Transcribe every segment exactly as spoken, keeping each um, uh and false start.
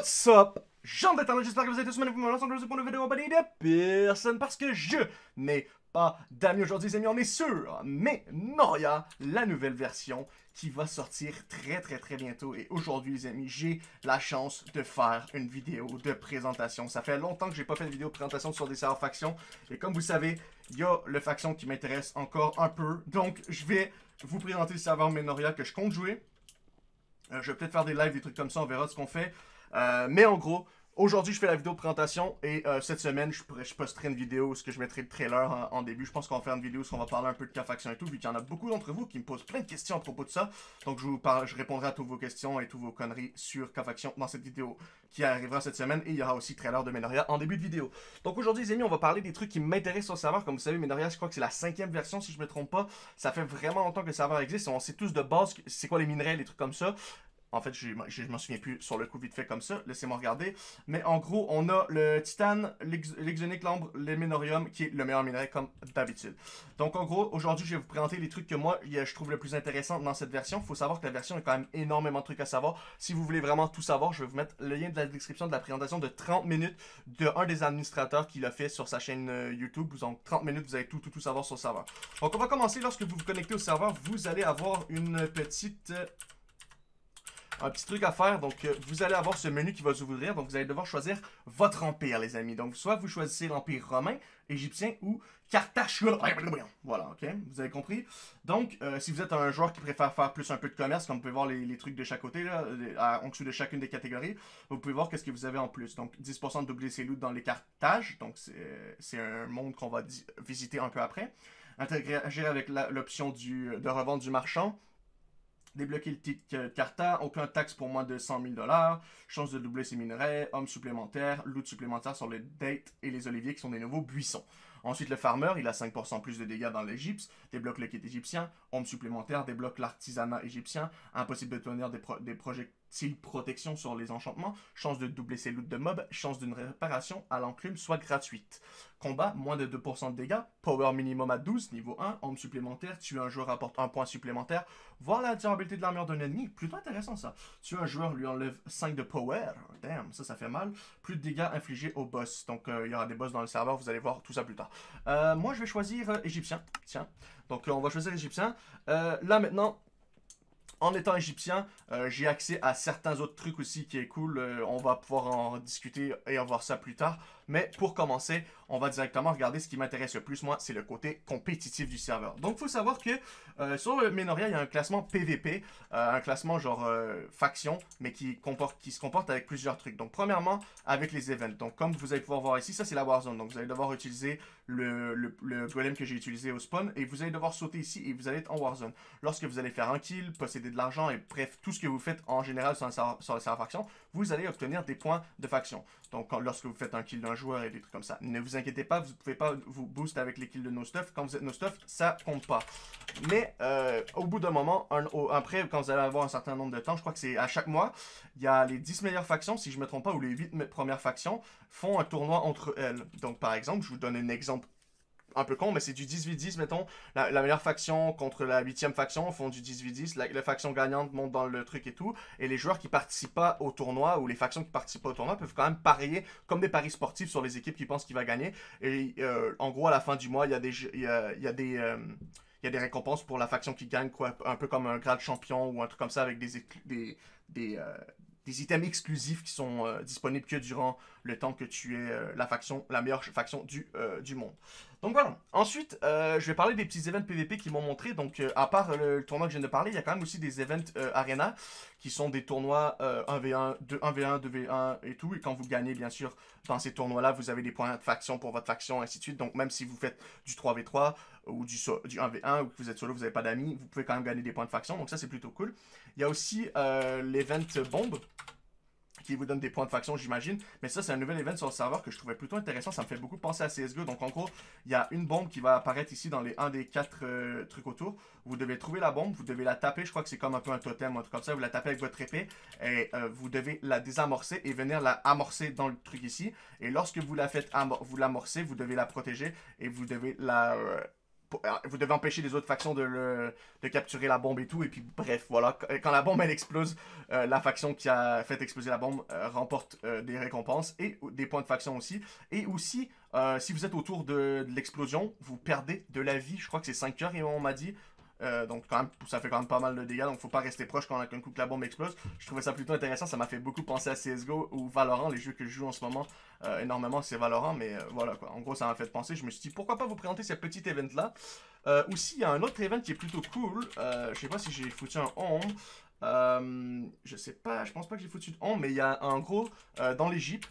What's up? Jean d'Internet, j'espère que vous êtes tous magnifiquement ensemble pour une vidéo en compagnie de personne parce que je n'ai pas d'amis aujourd'hui, les amis. On est sur Menoria, la nouvelle version qui va sortir très très très bientôt. Et aujourd'hui, les amis, j'ai la chance de faire une vidéo de présentation. Ça fait longtemps que j'ai pas fait de vidéo de présentation sur des serveurs factions. Et comme vous savez, il y a le faction qui m'intéresse encore un peu. Donc, je vais vous présenter le serveur Menoria que je compte jouer. Euh, je vais peut-être faire des lives, des trucs comme ça, on verra ce qu'on fait. Euh, mais en gros, aujourd'hui je fais la vidéo de présentation et euh, cette semaine je, je posterai une vidéo où je mettrai le trailer en, en début. Je pense qu'on va faire une vidéo où on va parler un peu de cas faction et tout, vu qu'il y en a beaucoup d'entre vous qui me posent plein de questions à propos de ça. Donc je, vous parle, je répondrai à toutes vos questions et toutes vos conneries sur cas faction dans cette vidéo qui arrivera cette semaine. Et il y aura aussi le trailer de Menoria en début de vidéo. Donc aujourd'hui les amis, on va parler des trucs qui m'intéressent sur le serveur. Comme vous savez, Menoria, je crois que c'est la cinquième version si je me trompe pas. Ça fait vraiment longtemps que le serveur existe. On sait tous de base c'est quoi les minerais, les trucs comme ça. En fait, je ne m'en souviens plus sur le coup vite fait comme ça. Laissez-moi regarder. Mais en gros, on a le titane, l'exonique, l'ambre, le ménorium, qui est le meilleur minerai comme d'habitude. Donc en gros, aujourd'hui, je vais vous présenter les trucs que moi, je trouve le plus intéressant dans cette version. Il faut savoir que la version a quand même énormément de trucs à savoir. Si vous voulez vraiment tout savoir, je vais vous mettre le lien de la description de la présentation de trente minutes de un des administrateurs qui l'a fait sur sa chaîne YouTube. Donc trente minutes, vous allez tout, tout, tout savoir sur le serveur. Donc on va commencer. Lorsque vous vous connectez au serveur, vous allez avoir une petite... un petit truc à faire, donc euh, vous allez avoir ce menu qui va s'ouvrir, donc vous allez devoir choisir votre empire les amis, donc soit vous choisissez l'empire romain, égyptien ou Carthage, voilà, ok, vous avez compris. Donc euh, si vous êtes un joueur qui préfère faire plus un peu de commerce, comme vous pouvez voir les, les trucs de chaque côté, là, en dessous de chacune des catégories, vous pouvez voir qu'est-ce que vous avez en plus, donc dix pour cent de doubler ses loot dans les Carthages, donc c'est un monde qu'on va visiter un peu après, interagir avec l'option de revente du marchand, débloquer le titre Carta, aucun taxe pour moins de cent mille dollars, chance de doubler ses minerais, hommes supplémentaires, loot supplémentaire sur les dates et les oliviers qui sont des nouveaux buissons. Ensuite, le farmer, il a cinq pour cent plus de dégâts dans l'Égypte, débloque le kit égyptien, hommes supplémentaires, débloque l'artisanat égyptien, impossible de tenir des, pro des projectiles protection sur les enchantements, chance de doubler ses loots de mobs, chance d'une réparation à l'enclume soit gratuite. Combat, moins de deux pour cent de dégâts, power minimum à douze, niveau un, homme supplémentaire, tuer un joueur apporte un point supplémentaire, voir la durabilité de l'armure d'un ennemi, plutôt intéressant ça. Tuer un joueur lui enlève cinq de power, damn, ça ça fait mal, plus de dégâts infligés au boss, donc euh, il y aura des boss dans le serveur, vous allez voir tout ça plus tard. Euh, moi je vais choisir euh, égyptien, tiens, donc euh, on va choisir égyptien, euh, là maintenant... En étant égyptien, euh, j'ai accès à certains autres trucs aussi qui est cool. Euh, on va pouvoir en discuter et en voir ça plus tard. Mais pour commencer, on va directement regarder ce qui m'intéresse le plus, moi, c'est le côté compétitif du serveur. Donc, il faut savoir que euh, sur le Menoria, il y a un classement P V P, euh, un classement genre euh, faction, mais qui, comporte, qui se comporte avec plusieurs trucs. Donc, premièrement, avec les events. Donc, comme vous allez pouvoir voir ici, ça c'est la Warzone. Donc, vous allez devoir utiliser le, le, le golem que j'ai utilisé au spawn et vous allez devoir sauter ici et vous allez être en Warzone. Lorsque vous allez faire un kill, posséder de l'argent et bref, tout ce que vous faites en général sur, un serveur, sur le serveur faction, vous allez obtenir des points de faction. Donc, quand, lorsque vous faites un kill d'un joueur et des trucs comme ça. Ne vous inquiétez pas, vous ne pouvez pas vous booster avec les kills de no stuff. Quand vous êtes no stuff, ça compte pas. Mais euh, au bout d'un moment, un, au, après, quand vous allez avoir un certain nombre de temps, je crois que c'est à chaque mois, il y a les dix meilleures factions, si je ne me trompe pas, ou les huit premières factions font un tournoi entre elles. Donc, par exemple, je vous donne un exemple un peu con, mais c'est du dix v dix, mettons. La, la meilleure faction contre la huitième faction font du dix v dix. La, la faction gagnante monte dans le truc et tout. Et les joueurs qui participent pas au tournoi, ou les factions qui participent pas au tournoi, peuvent quand même parier comme des paris sportifs sur les équipes qui pensent qu'il va gagner. Et euh, en gros, à la fin du mois, il y a des... Il y a, il y a des euh, il y a des récompenses pour la faction qui gagne, quoi, un peu comme un grade champion ou un truc comme ça avec des... des, des euh, des items exclusifs qui sont euh, disponibles que durant le temps que tu es euh, la faction, la meilleure faction du, euh, du monde. Donc voilà. Ensuite, euh, je vais parler des petits events P V P qui m'ont montré. Donc, euh, à part le, le tournoi que je viens de parler, il y a quand même aussi des events euh, Arena qui sont des tournois euh, un v un, deux, un v un, deux v un et tout. Et quand vous gagnez, bien sûr, dans ces tournois-là, vous avez des points de faction pour votre faction, ainsi de suite. Donc, même si vous faites du trois v trois ou du, du un v un ou que vous êtes solo, vous n'avez pas d'amis, vous pouvez quand même gagner des points de faction. Donc, ça, c'est plutôt cool. Il y a aussi euh, l'event bombe qui vous donne des points de faction, j'imagine. Mais ça, c'est un nouvel event sur le serveur que je trouvais plutôt intéressant. Ça me fait beaucoup penser à C S G O. Donc, en gros, il y a une bombe qui va apparaître ici dans les un des quatre euh, trucs autour. Vous devez trouver la bombe, vous devez la taper. Je crois que c'est comme un peu un totem, un truc comme ça. Vous la tapez avec votre épée et euh, vous devez la désamorcer et venir la amorcer dans le truc ici. Et lorsque vous la faites, vous l'amorcez, vous devez la protéger et vous devez la... Euh, Vous devez empêcher les autres factions de, le, de capturer la bombe et tout. Et puis bref, voilà. Quand la bombe elle explose, euh, la faction qui a fait exploser la bombe euh, remporte euh, des récompenses et des points de faction aussi. Et aussi, euh, si vous êtes autour de, de l'explosion, vous perdez de la vie. Je crois que c'est cinq heures, et on m'a dit. Euh, donc quand même, ça fait quand même pas mal de dégâts, donc faut pas rester proche quand un coup que la bombe explose. Je trouvais ça plutôt intéressant, ça m'a fait beaucoup penser à C S G O ou Valorant, les jeux que je joue en ce moment euh, énormément, c'est Valorant, mais euh, voilà quoi. En gros, ça m'a fait penser, je me suis dit pourquoi pas vous présenter ce petit event là. Euh, aussi, il y a un autre event qui est plutôt cool, euh, je sais pas si j'ai foutu un home. Euh, je sais pas, je pense pas que j'ai foutu de home, mais il y a en gros, euh, dans l'Égypte.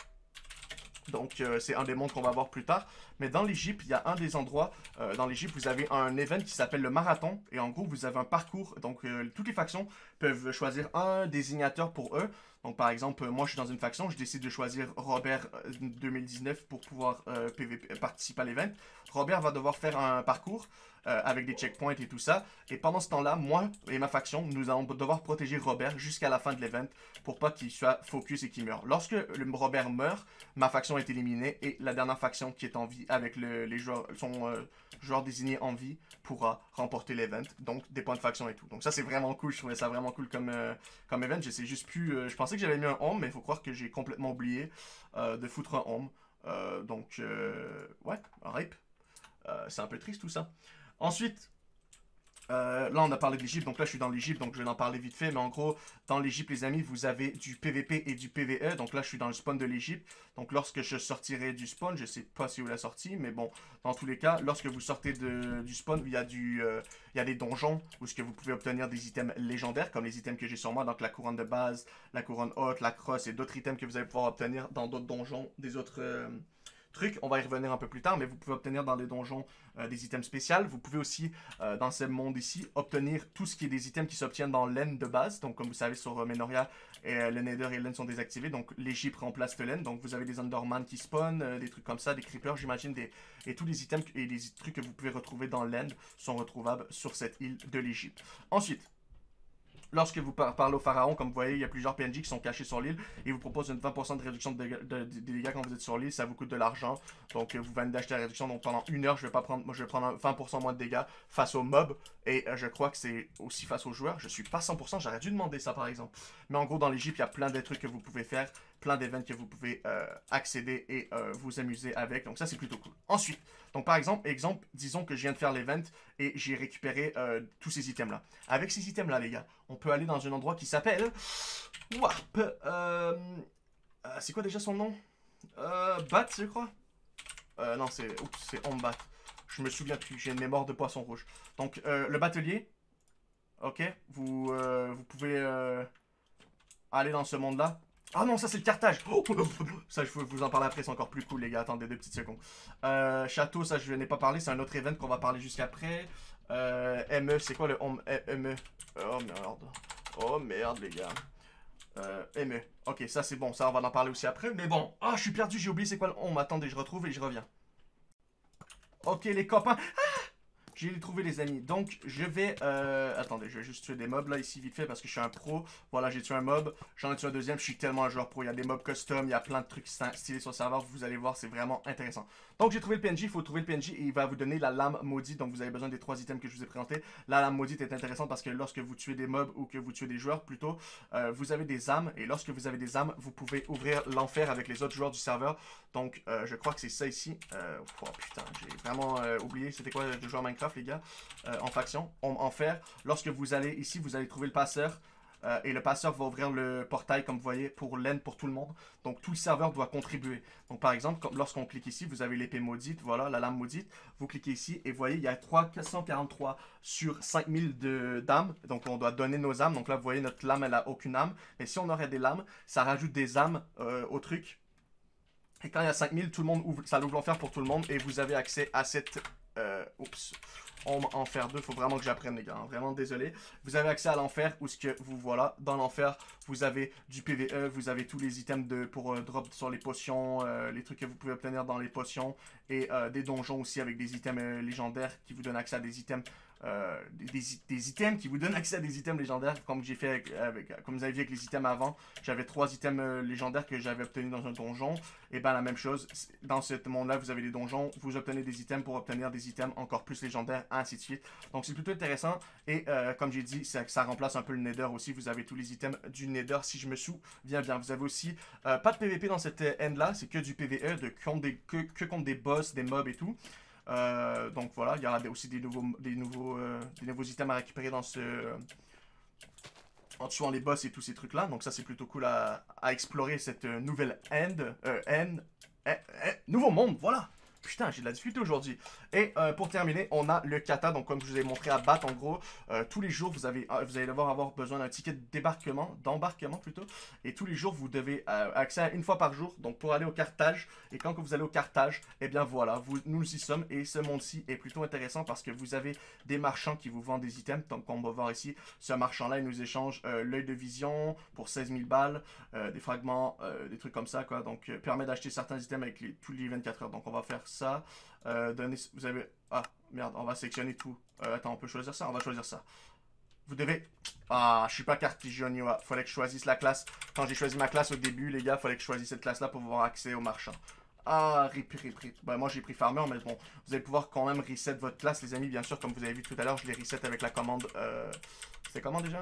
Donc, euh, c'est un des mondes qu'on va voir plus tard. Mais dans l'Égypte, il y a un des endroits. Euh, dans l'Égypte, vous avez un event qui s'appelle le marathon. Et en gros, vous avez un parcours. Donc, euh, toutes les factions peuvent choisir un désignateur pour eux. Donc, par exemple, moi, je suis dans une faction. Je décide de choisir Robert euh, deux mille dix-neuf pour pouvoir euh, P V P, participer à l'event. Robert va devoir faire un parcours euh, avec des checkpoints et tout ça. Et pendant ce temps-là, moi et ma faction, nous allons devoir protéger Robert jusqu'à la fin de l'event pour pas qu'il soit focus et qu'il meure. Lorsque le Robert meurt, ma faction est éliminée et la dernière faction qui est en vie avec le, les joueurs, son euh, joueur désigné en vie pourra remporter l'event. Donc des points de faction et tout. Donc ça c'est vraiment cool. Je trouvais ça vraiment cool comme, euh, comme event. Je sais juste plus. Euh, je pensais que j'avais mis un home, mais il faut croire que j'ai complètement oublié euh, de foutre un home. Euh, donc euh, ouais, un rip. Euh, c'est un peu triste tout ça. Ensuite. Euh, là on a parlé de l'Égypte, donc là je suis dans l'Égypte, donc je vais en parler vite fait, mais en gros dans l'Égypte les amis vous avez du P V P et du P V E, donc là je suis dans le spawn de l'Égypte, donc lorsque je sortirai du spawn, je sais pas si vous l'avez sorti, mais bon, dans tous les cas, lorsque vous sortez de, du spawn, il y a du, euh, il y a des donjons où ce que vous pouvez obtenir des items légendaires, comme les items que j'ai sur moi, donc la couronne de base, la couronne haute, la crosse et d'autres items que vous allez pouvoir obtenir dans d'autres donjons, des autres... Euh, truc, on va y revenir un peu plus tard, mais vous pouvez obtenir dans les donjons euh, des items spéciaux. Vous pouvez aussi, euh, dans ce monde ici, obtenir tout ce qui est des items qui s'obtiennent dans l'E N de base. Donc, comme vous savez, sur euh, Menoria, et, euh, le Nether et l'E N sont désactivés. Donc, l'Égypte remplace le L'E N. Donc, vous avez des Underman qui spawnent, euh, des trucs comme ça, des Creepers, j'imagine. Des... Et tous les items et les trucs que vous pouvez retrouver dans l'E N sont retrouvables sur cette île de l'Égypte. Ensuite, lorsque vous par parlez au pharaon, comme vous voyez, il y a plusieurs P N J qui sont cachés sur l'île et vous proposent une vingt pour cent de réduction de dégâts, de, de, de dégâts quand vous êtes sur l'île. Ça vous coûte de l'argent. Donc, euh, vous venez d'acheter la réduction. Donc, pendant une heure, je vais pas prendre, moi, je vais prendre vingt pour cent moins de dégâts face aux mobs. Et euh, je crois que c'est aussi face aux joueurs. Je suis pas cent pour cent. J'aurais dû demander ça, par exemple. Mais en gros, dans l'Égypte, il y a plein de trucs que vous pouvez faire. Plein d'événements que vous pouvez euh, accéder et euh, vous amuser avec. Donc, ça, c'est plutôt cool. Ensuite, donc par exemple, exemple, disons que je viens de faire l'event et j'ai récupéré euh, tous ces items-là. Avec ces items-là, les gars, on peut aller dans un endroit qui s'appelle Warp. Euh, euh, c'est quoi déjà son nom euh, Bat, je crois. Euh, non, c'est c'est Ombat. Je me souviens plus, j'ai une mémoire de poisson rouge. Donc, euh, le batelier. Ok, vous, euh, vous pouvez euh, aller dans ce monde-là. Ah non, ça c'est le Carthage. Oh, ça, je vais vous en parler après, c'est encore plus cool, les gars. Attendez deux petites secondes. Euh, château, ça, je n'ai pas parlé. C'est un autre event qu'on va parler jusqu'après. Euh, M E, c'est quoi le M E? Oh merde. Oh merde, les gars. Euh, M E. Ok, ça c'est bon. Ça, on va en parler aussi après. Mais bon. Ah, je suis perdu, j'ai oublié c'est quoi le home. Attendez, je retrouve et je reviens. Ok, les copains. Ah, j'ai trouvé les amis. Donc, je vais... Euh... Attendez, je vais juste tuer des mobs là, ici, vite fait, parce que je suis un pro. Voilà, j'ai tué un mob. J'en ai tué un deuxième. Je suis tellement un joueur pro. Il y a des mobs custom. Il y a plein de trucs stylés sur le serveur. Vous allez voir, c'est vraiment intéressant. Donc, j'ai trouvé le P N J. Il faut trouver le P N J et il va vous donner la lame maudite. Donc, vous avez besoin des trois items que je vous ai présentés. La lame maudite est intéressante parce que lorsque vous tuez des mobs ou que vous tuez des joueurs, plutôt, euh, vous avez des âmes. Et lorsque vous avez des âmes, vous pouvez ouvrir l'enfer avec les autres joueurs du serveur. Donc, euh, je crois que c'est ça ici. Euh... Oh putain, j'ai vraiment euh, oublié. C'était quoi de jouer à Minecraft, les gars? Euh, en faction, en, en fer. Lorsque vous allez ici, vous allez trouver le passeur. Euh, et le passeur va ouvrir le portail, comme vous voyez, pour l'E N, pour tout le monde. Donc, tout le serveur doit contribuer. Donc, par exemple, lorsqu'on clique ici, vous avez l'épée maudite. Voilà, la lame maudite. Vous cliquez ici et vous voyez, il y a trois cent quarante-trois sur cinq mille d'âmes. Donc, on doit donner nos âmes. Donc là, vous voyez, notre lame, elle n'a aucune âme. Mais si on aurait des lames, ça rajoute des âmes euh, au truc. Et quand il y a cinq mille, tout le monde ouvre, ça l'ouvre l'enfer pour tout le monde. Et vous avez accès à cette... Euh, oups. On en faire deux, faut vraiment que j'apprenne, les gars, hein. Vraiment désolé. Vous avez accès à l'enfer où ce que vous voilà dans l'enfer, vous avez du P V E, vous avez tous les items de pour euh, drop sur les potions, euh, les trucs que vous pouvez obtenir dans les potions et euh, des donjons aussi avec des items euh, légendaires qui vous donnent accès à des items euh, des, des, des items qui vous donnent accès à des items légendaires, comme j'ai fait avec, avec, comme vous avez vu avec les items avant. J'avais trois items euh, légendaires que j'avais obtenus dans un donjon. Et bien la même chose, dans ce monde-là, vous avez des donjons, vous obtenez des items pour obtenir des items encore plus légendaires, ainsi de suite. Donc c'est plutôt intéressant. Et euh, comme j'ai dit, ça, ça remplace un peu le Nether aussi. Vous avez tous les items du Nether, si je me souviens bien. Vous avez aussi euh, pas de P V P dans cette end-là, c'est que du P V E, de, contre des, que, que contre des boss, des mobs et tout. Euh, donc voilà, il y aura aussi des nouveaux, des, nouveaux, euh, des nouveaux items à récupérer dans ce... Euh, en tuant les boss et tous ces trucs-là. Donc ça, c'est plutôt cool à, à explorer cette euh, nouvelle end. Euh, end, eh, eh, nouveau monde, voilà. Putain, j'ai de la difficulté aujourd'hui. Et euh, pour terminer, on a le kata. Donc, comme je vous ai montré à battre, en gros, euh, tous les jours, vous, avez, euh, vous allez devoir avoir besoin d'un ticket de débarquement, d'embarquement plutôt. Et tous les jours, vous devez euh, accès à une fois par jour. Donc, pour aller au cartage. Et quand que vous allez au cartage, eh bien voilà, vous, nous y sommes. Et ce monde-ci est plutôt intéressant parce que vous avez des marchands qui vous vendent des items. Donc, on va voir ici, ce marchand-là, il nous échange euh, l'œil de vision pour seize mille balles, euh, des fragments, euh, des trucs comme ça, quoi. Donc, euh, permet d'acheter certains items avec les, tous les vingt-quatre heures. Donc, on va faire ça. Euh, donner, vous avez... Ah, merde, on va sélectionner tout. Euh, attends, on peut choisir ça? On va choisir ça. Vous devez... Ah, je suis pas Cartigioniwa. Fallait que je choisisse la classe. Quand j'ai choisi ma classe au début, les gars, fallait que je choisisse cette classe-là pour avoir accès aux marchands. Ah, rip, rip, rip. Ben, moi, j'ai pris Farmer, mais bon, vous allez pouvoir quand même reset votre classe, les amis. Bien sûr, comme vous avez vu tout à l'heure, je l'ai reset avec la commande... Euh... C'était comment déjà?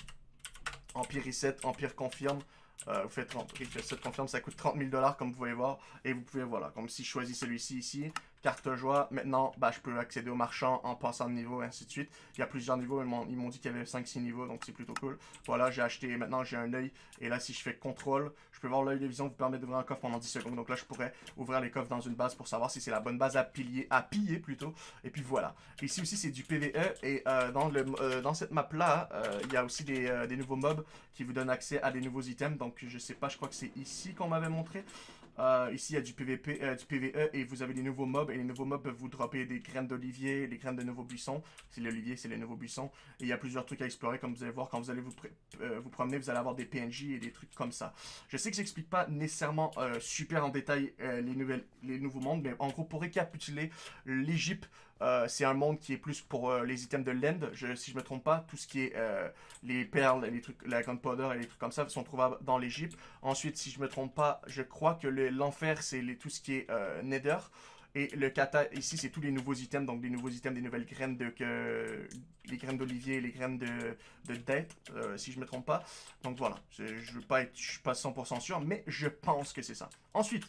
Empire reset, Empire confirme. Euh, vous faites reset confirme, ça coûte trente mille dollars comme vous pouvez voir. Et vous pouvez, voilà, comme si je choisis celui-ci ici, carte joie. Maintenant, bah, je peux accéder aux marchands en passant de niveau, et ainsi de suite. Il y a plusieurs niveaux, ils m'ont dit qu'il y avait cinq six niveaux, donc c'est plutôt cool. Voilà, j'ai acheté, maintenant j'ai un œil. Et là, si je fais contrôle, je peux voir l'œil de vision vous permet d'ouvrir un coffre pendant dix secondes. Donc là, je pourrais ouvrir les coffres dans une base pour savoir si c'est la bonne base à piller, à piller plutôt. Et puis voilà. Ici aussi, c'est du P V E. Et euh, dans, le, euh, dans cette map-là, euh, il y a aussi des, euh, des nouveaux mobs qui vous donnent accès à des nouveaux items. Donc je sais pas, je crois que c'est ici qu'on m'avait montré. Euh, ici, il y a du P V P, euh, du P V E et vous avez des nouveaux mobs. Et les nouveaux mobs peuvent vous dropper des graines d'olivier, des graines de nouveaux buissons. C'est l'olivier, c'est les nouveaux buissons. Et il y a plusieurs trucs à explorer, comme vous allez voir. Quand vous allez vous, euh, vous promener, vous allez avoir des P N J et des trucs comme ça. Je sais que j'explique pas nécessairement euh, super en détail euh, les, nouvelles, les nouveaux mondes. Mais en gros, pour récapituler, l'Égypte, Euh, c'est un monde qui est plus pour euh, les items de l'end. Je, si je me trompe pas, tout ce qui est euh, les perles, les trucs, la gunpowder et les trucs comme ça sont trouvables dans l'Égypte. Ensuite, si je me trompe pas, je crois que l'enfer, c'est tout ce qui est euh, nether. Et le kata, ici, c'est tous les nouveaux items. Donc, des nouveaux items, des nouvelles graines de... Que, les graines d'olivier, les graines de, de date, euh, si je me trompe pas. Donc, voilà. Je, je veux pas être... Je suis pas cent pour cent sûr, mais je pense que c'est ça. Ensuite,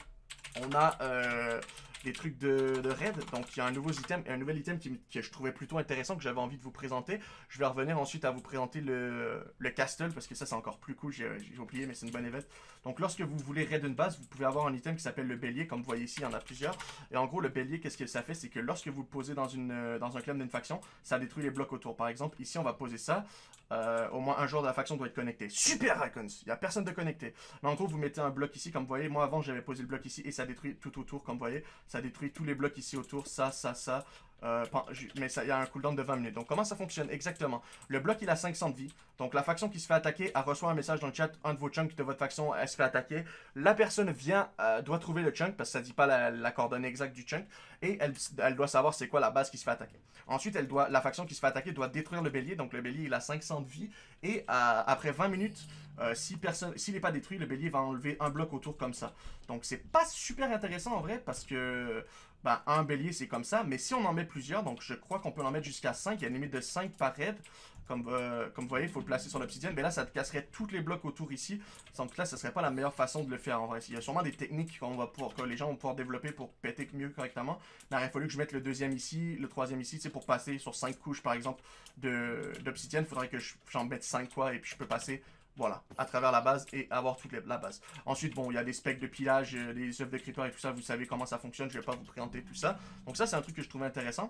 on a... Euh, des trucs de, de raid, donc il y a un nouveau item, un nouvel item qui, que je trouvais plutôt intéressant, que j'avais envie de vous présenter. Je vais revenir ensuite à vous présenter le, le castle, parce que ça c'est encore plus cool, j'ai oublié mais c'est une bonne évente. Donc lorsque vous voulez raid une base, vous pouvez avoir un item qui s'appelle le bélier, comme vous voyez ici, il y en a plusieurs. Et en gros le bélier, qu'est-ce que ça fait? C'est que lorsque vous le posez dans, une, dans un clan d'une faction, ça détruit les blocs autour. Par exemple, ici on va poser ça, euh, au moins un joueur de la faction doit être connecté. Super Icons, il n'y a personne de connecté. Mais en gros vous mettez un bloc ici, comme vous voyez, moi avant j'avais posé le bloc ici et ça détruit tout autour, comme vous voyez. Ça détruit tous les blocs ici autour, ça, ça, ça. Euh, mais il y a un cooldown de vingt minutes. Donc comment ça fonctionne exactement? Le bloc il a cinq cents de vie. Donc la faction qui se fait attaquer, elle reçoit un message dans le chat, un de vos chunks de votre faction, elle se fait attaquer. La personne vient, euh, doit trouver le chunk parce que ça dit pas la, la coordonnée exacte du chunk. Et elle, elle doit savoir c'est quoi la base qui se fait attaquer. Ensuite, elle doit, la faction qui se fait attaquer doit détruire le bélier. Donc le bélier il a cinq cents de vie. Et euh, après vingt minutes, euh, si personne, s'il n'est pas détruit, le bélier va enlever un bloc autour comme ça. Donc c'est pas super intéressant en vrai parce que... Ben, un bélier c'est comme ça, mais si on en met plusieurs, donc je crois qu'on peut en mettre jusqu'à cinq, il y a une limite de cinq par raid, comme, euh, comme vous voyez, il faut le placer sur l'obsidienne, mais là ça te casserait tous les blocs autour ici, donc là ce serait pas la meilleure façon de le faire en vrai. Il y a sûrement des techniques qu'on va pouvoir, que les gens vont pouvoir développer pour péter mieux correctement, mais il aurait fallu que je mette le deuxième ici, le troisième ici, c'est pour passer sur cinq couches par exemple d'obsidienne, il faudrait que j'en mette cinq quoi, et puis je peux passer... Voilà, à travers la base et avoir toute les, la base. Ensuite, bon, il y a des specs de pilage, euh, des œufs de creeper et tout ça, vous savez comment ça fonctionne, je vais pas vous présenter tout ça. Donc ça, c'est un truc que je trouvais intéressant.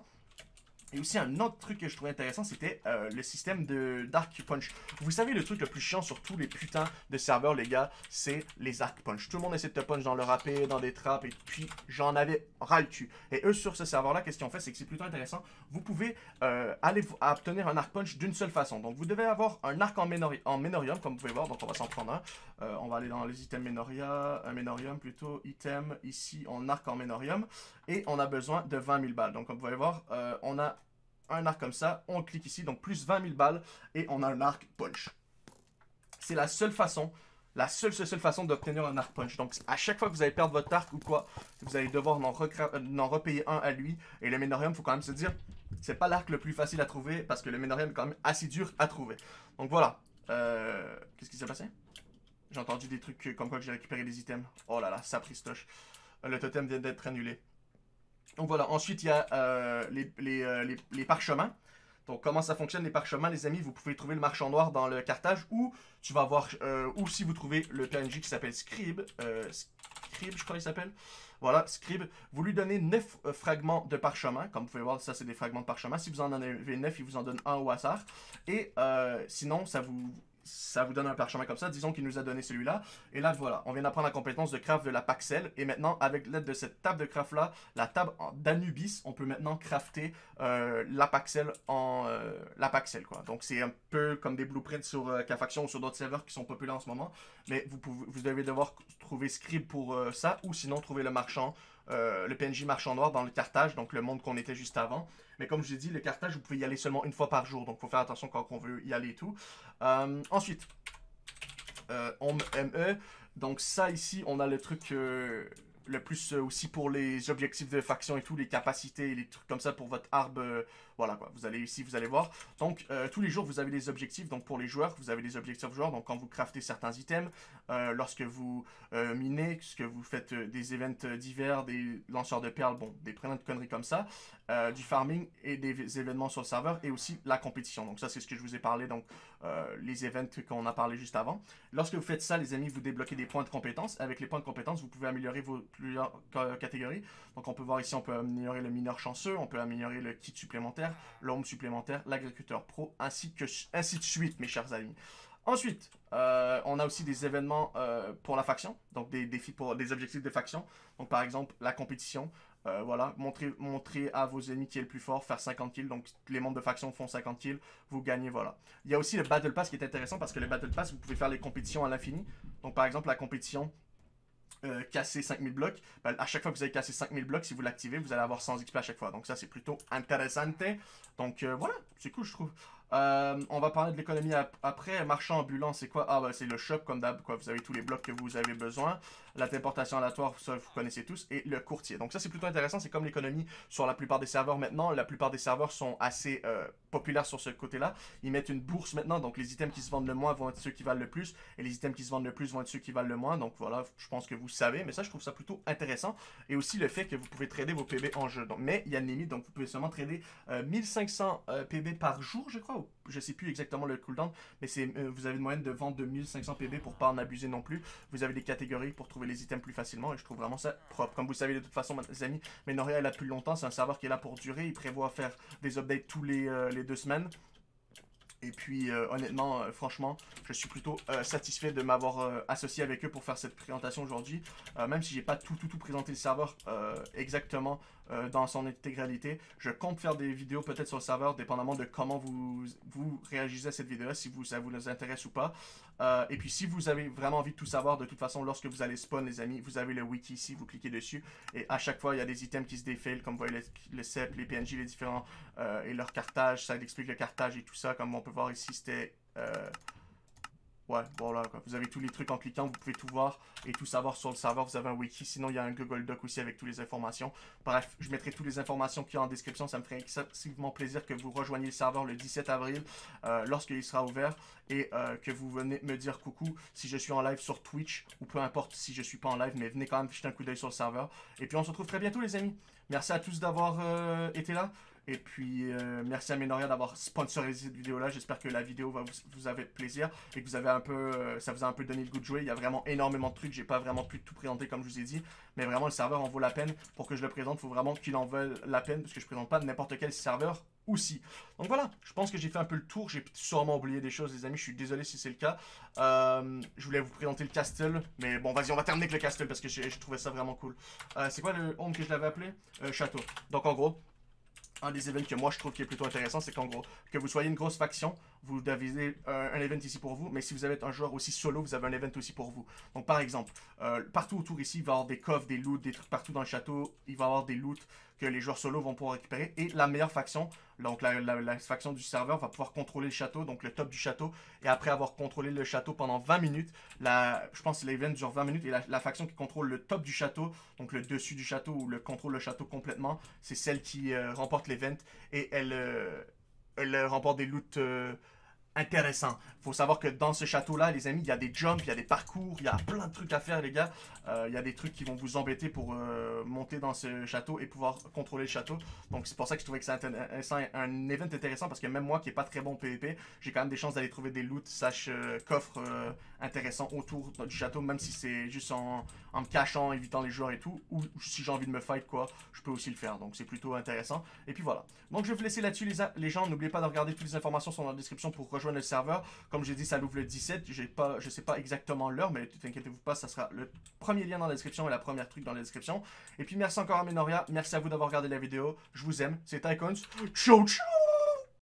Et aussi un autre truc que je trouvais intéressant, c'était euh, le système de d'arc punch. Vous savez, le truc le plus chiant sur tous les putains de serveurs, les gars, c'est les arc punch. Tout le monde essaie de te punch dans le râpé, dans des trappes, et puis j'en avais ras le cul. Et eux, sur ce serveur-là, qu'est-ce qu'ils ont fait, c'est que c'est plutôt intéressant. Vous pouvez euh, aller obtenir un arc punch d'une seule façon. Donc vous devez avoir un arc en, ménori en ménorium, comme vous pouvez voir, donc on va s'en prendre un. Euh, on va aller dans les items ménoria, un ménorium plutôt, item, ici, en arc en ménorium. Et on a besoin de vingt mille balles. Donc comme vous pouvez voir, euh, on a un arc comme ça, on clique ici, donc plus vingt mille balles, et on a un arc punch. C'est la seule façon, la seule, seule, seule façon d'obtenir un arc punch. Donc, à chaque fois que vous allez perdre votre arc ou quoi, vous allez devoir en, en repayer un à lui. Et le Ménorium, il faut quand même se dire, c'est pas l'arc le plus facile à trouver, parce que le Ménorium est quand même assez dur à trouver. Donc voilà. Euh, Qu'est-ce qui s'est passé? J'ai entendu des trucs comme quoi que j'ai récupéré des items. Oh là là, ça pristoche. Le totem vient d'être annulé. Donc voilà, ensuite il y a euh, les, les, euh, les, les parchemins. Donc comment ça fonctionne les parchemins les amis? Vous pouvez trouver le marchand noir dans le cartage ou tu vas voir, euh, ou si vous trouvez le P N J qui s'appelle Scribe, euh, Scribe je crois qu'il s'appelle. Voilà, Scribe, vous lui donnez neuf euh, fragments de parchemin. Comme vous pouvez voir, ça c'est des fragments de parchemin. Si vous en avez neuf, il vous en donne un au hasard. Et euh, sinon, ça vous... ça vous donne un parchemin comme ça. Disons qu'il nous a donné celui-là. Et là, voilà, on vient d'apprendre la compétence de craft de la Paxel. Et maintenant, avec l'aide de cette table de craft-là, la table d'Anubis, on peut maintenant crafter euh, la Paxel en euh, la Paxel, quoi. Donc, c'est un peu comme des blueprints sur euh, K-Faction ou sur d'autres serveurs qui sont populaires en ce moment. Mais vous, pouvez, vous devez devoir trouver Scribe pour euh, ça, ou sinon trouver le marchand, euh, le P N J marchand noir dans le cartage, donc le monde qu'on était juste avant. Mais comme je l'ai dit, le cartage, vous pouvez y aller seulement une fois par jour. Donc, il faut faire attention quand on veut y aller et tout. Euh, ensuite, euh, on M E. Donc, ça ici, on a le truc euh, le plus euh, aussi pour les objectifs de faction et tout, les capacités et les trucs comme ça pour votre arbre. Euh, voilà quoi, vous allez ici, vous allez voir. Donc, euh, tous les jours, vous avez des objectifs. Donc, pour les joueurs, vous avez des objectifs joueurs. Donc, quand vous craftez certains items, euh, lorsque vous euh, minez, lorsque vous faites euh, des events divers, des lanceurs de perles, bon, des plein de conneries comme ça, euh, du farming et des événements sur le serveur et aussi la compétition. Donc, ça, c'est ce que je vous ai parlé. Donc, euh, les events qu'on a parlé juste avant. Lorsque vous faites ça, les amis, vous débloquez des points de compétence. Avec les points de compétence, vous pouvez améliorer vos plusieurs catégories. Donc, on peut voir ici, on peut améliorer le mineur chanceux, on peut améliorer le kit supplémentaire, l'homme supplémentaire, l'agriculteur pro, ainsi, que, ainsi de suite, mes chers amis. Ensuite, euh, on a aussi des événements euh, pour la faction, donc des défis pour des objectifs de faction. Donc, par exemple, la compétition. Euh, voilà, montrez, montrez à vos ennemis qui est le plus fort, faire cinquante kills, donc les membres de faction font cinquante kills, vous gagnez, voilà. Il y a aussi le Battle Pass qui est intéressant parce que le Battle Pass, vous pouvez faire les compétitions à l'infini. Donc par exemple, la compétition euh, casser cinq mille blocs, ben, à chaque fois que vous avez cassé cinq mille blocs, si vous l'activez, vous allez avoir cent X P à chaque fois. Donc ça, c'est plutôt intéressante. Donc euh, voilà, c'est cool, je trouve. Euh, on va parler de l'économie ap après. Marchand ambulant, c'est quoi? Ah, bah, c'est le shop, comme d'hab, quoi. Vous avez tous les blocs que vous avez besoin. La téléportation aléatoire, ça, vous connaissez tous. Et le courtier. Donc, ça, c'est plutôt intéressant. C'est comme l'économie sur la plupart des serveurs maintenant. La plupart des serveurs sont assez euh, populaires sur ce côté-là. Ils mettent une bourse maintenant. Donc, les items qui se vendent le moins vont être ceux qui valent le plus. Et les items qui se vendent le plus vont être ceux qui valent le moins. Donc, voilà, je pense que vous savez. Mais ça, je trouve ça plutôt intéressant. Et aussi le fait que vous pouvez trader vos P B en jeu. Donc, mais il y a une limite. Donc, vous pouvez seulement trader euh, mille cinq cents euh, P B par jour, je crois. Ou je sais plus exactement le cooldown, mais c'est euh, vous avez une moyenne de vente de mille cinq cents P B pour pas en abuser non plus. Vous avez des catégories pour trouver les items plus facilement et je trouve vraiment ça propre. Comme vous savez de toute façon, mes amis, Ménoria est là depuis longtemps, c'est un serveur qui est là pour durer. Il prévoit faire des updates tous les, euh, les deux semaines. Et puis, euh, honnêtement, euh, franchement, je suis plutôt euh, satisfait de m'avoir euh, associé avec eux pour faire cette présentation aujourd'hui. Euh, même si j'ai pas tout, tout, tout présenté le serveur euh, exactement euh, dans son intégralité. Je compte faire des vidéos peut-être sur le serveur, dépendamment de comment vous, vous réagissez à cette vidéo-là, si vous, ça vous intéresse ou pas. Euh, et puis, si vous avez vraiment envie de tout savoir, de toute façon, lorsque vous allez spawn, les amis, vous avez le wiki ici, vous cliquez dessus. Et à chaque fois, il y a des items qui se défilent, comme vous voyez le, le C E P, les P N J, les différents, euh, et leur cartage. Ça explique le cartage et tout ça, comme on peut voir ici, c'était... Euh... Ouais, voilà quoi. Vous avez tous les trucs en cliquant, vous pouvez tout voir et tout savoir sur le serveur. Vous avez un wiki, sinon il y a un Google Doc aussi avec toutes les informations. Bref, je mettrai toutes les informations qu'il y a en description. Ça me ferait excessivement plaisir que vous rejoigniez le serveur le dix-sept avril, euh, lorsqu'il sera ouvert. Et euh, que vous venez me dire coucou si je suis en live sur Twitch, ou peu importe si je suis pas en live, mais venez quand même jeter un coup d'œil sur le serveur. Et puis on se retrouve très bientôt les amis. Merci à tous d'avoir euh, été là. Et puis, euh, merci à Ménoria d'avoir sponsorisé cette vidéo-là. J'espère que la vidéo va vous, vous avez plaisir et que vous avez un peu, euh, ça vous a un peu donné le goût de jouer. Il y a vraiment énormément de trucs. J'ai pas vraiment pu tout présenter comme je vous ai dit. Mais vraiment, le serveur en vaut la peine. Pour que je le présente, il faut vraiment qu'il en veuille la peine. Parce que je présente pas n'importe quel serveur aussi. Donc voilà, je pense que j'ai fait un peu le tour. J'ai sûrement oublié des choses, les amis. Je suis désolé si c'est le cas. Euh, je voulais vous présenter le castle. Mais bon, vas-y, on va terminer avec le castle parce que j'ai trouvé ça vraiment cool. Euh, c'est quoi le home que je l'avais appelé? euh, Château. Donc en gros... Un des events que moi je trouve qui est plutôt intéressant, c'est qu'en gros, que vous soyez une grosse faction, vous avez euh, un event ici pour vous, mais si vous avez un joueur aussi solo, vous avez un event aussi pour vous. Donc par exemple, euh, partout autour ici, il va y avoir des coffres, des loots, des trucs partout dans le château, il va y avoir des loots que les joueurs solo vont pouvoir récupérer. Et la meilleure faction, donc la, la, la faction du serveur, va pouvoir contrôler le château, donc le top du château. Et après avoir contrôlé le château pendant vingt minutes, la, je pense que l'event dure vingt minutes. Et la, la faction qui contrôle le top du château, donc le dessus du château ou le contrôle le château complètement, c'est celle qui euh, remporte l'event. Et elle, euh, elle euh, remporte des loots... Euh, intéressant. Faut savoir que dans ce château-là, les amis, il y a des jumps, il y a des parcours, il y a plein de trucs à faire, les gars. Euh, il y a des trucs qui vont vous embêter pour euh, monter dans ce château et pouvoir contrôler le château. Donc, c'est pour ça que je trouvais que c'est intéressant, un event intéressant, parce que même moi, qui n'est pas très bon P V P, j'ai quand même des chances d'aller trouver des loots, slash euh, coffres euh, intéressants autour du château, même si c'est juste en, en me cachant, évitant les joueurs et tout, ou si j'ai envie de me fight, quoi, je peux aussi le faire. Donc, c'est plutôt intéressant. Et puis voilà. Donc, je vais vous laisser là-dessus, les, les gens. N'oubliez pas de regarder toutes les informations sont dans la description pour rejoindre le serveur. Comme j'ai dit, ça l'ouvre le dix-sept. J'ai pas, je sais pas exactement l'heure, mais ne t'inquiétez-vous pas, ça sera le premier lien dans la description et la première truc dans la description. Et puis merci encore à Menoria. Merci à vous d'avoir regardé la vidéo. Je vous aime. C'est Tycoons. Ciao, ciao!